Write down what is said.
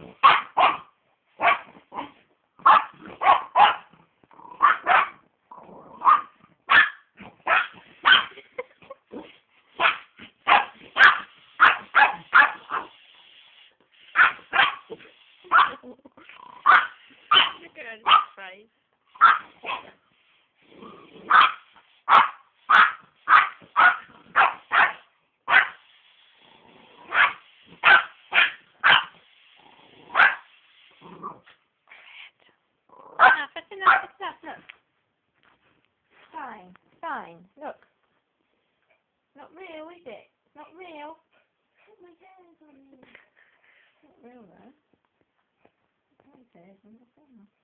Look at his face. Enough, look. Fine, look. Not real, is it? Not real. Put my hands on you. Not real, though. My hands on the